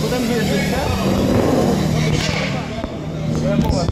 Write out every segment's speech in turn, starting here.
Potem wyjeżdżacie? Ja powiem.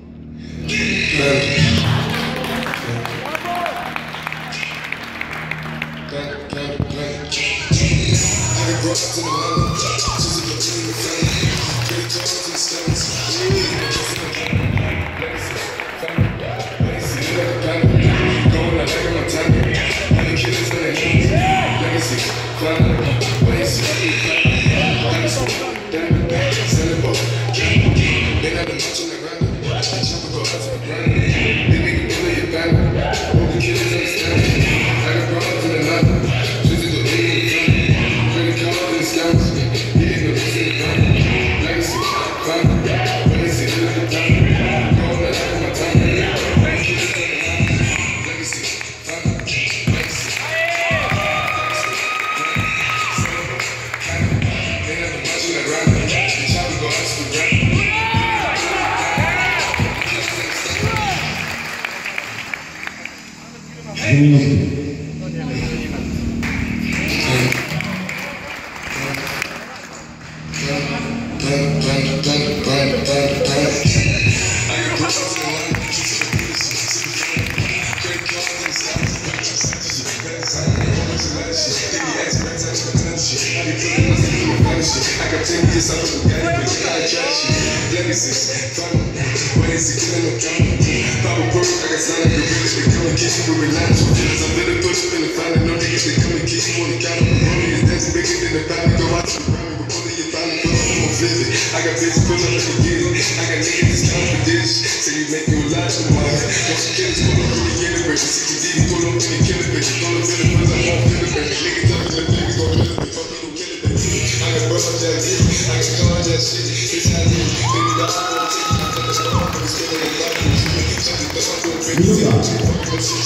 I got bitches pull up like a get it. I got niggas that's time for this. So you make you a lot of money. Don't you kill us, pull up in the universe. 60 pull up in the killer bitch. Pull up in the pull up, won't feel it, baby. Niggas up in the baby, gon' kill it, fuck me, don't kill it, baby. I got brothers that get it. I got cars that shit. It's how it is. Baby, dog, I'm gonna take it. I'm gonna stop. I'm gonna stay in the life. I'm gonna take it. I'm gonna break it. I'm gonna fuck your shit.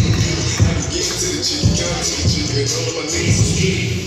I be getting to the chick. Counting to the chick. And all of my niggas are split.